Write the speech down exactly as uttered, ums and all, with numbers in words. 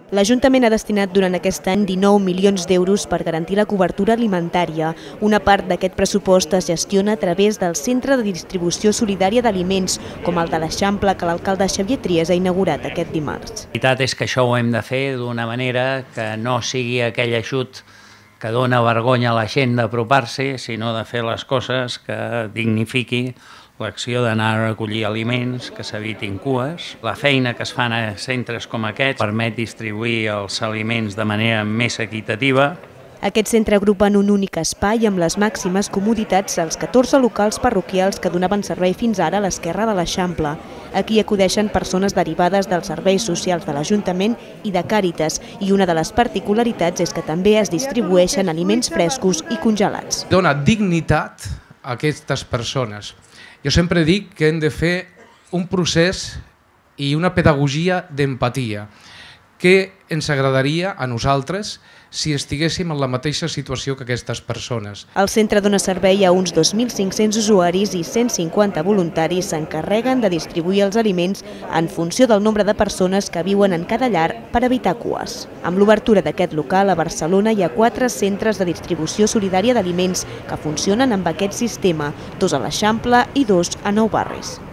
L'Ajuntament ha destinat durant aquest any dinou milions d'euros per garantir la cobertura alimentària. Una part d'aquest pressupost es gestiona a través del Centre de Distribució Solidària d'Aliments, com el de l'Eixample que l'alcalde Xavier Trias ha inaugurat aquest dimarts. La veritat és que això ho hem de fer d'una manera que no sigui aquell ajut que dona vergonya a la gent d'apropar-s'hi, sinó de fer les coses que dignifiqui l'acció d'anar a recollir aliments, que s'evitin cues. La feina que es fan a centres com aquests permet distribuir els aliments de manera més equitativa. Aquest centre agrupa en un únic espai amb les màximes comoditats als catorze locals parroquials que donaven servei fins ara a l'esquerra de l'Eixample. Aquí acudeixen persones derivades dels serveis socials de l'Ajuntament i de Càritas, i una de les particularitats és que també es distribueixen aliments frescos i congelats. Dona dignitat a aquestes persones. Jo sempre dic que hem de fer un procés i una pedagogia d'empatia. Què ens agradaria a nosaltres si estiguéssim en la mateixa situació que aquestes persones? El centre dona servei a uns dos mil cinc-cents usuaris i cent cinquanta voluntaris s'encarreguen de distribuir els aliments en funció del nombre de persones que viuen en cada llar per evitar cues. Amb l'obertura d'aquest local, a Barcelona hi ha quatre centres de distribució solidària d'aliments que funcionen amb aquest sistema, dos a l'Eixample i dos a Nou Barris.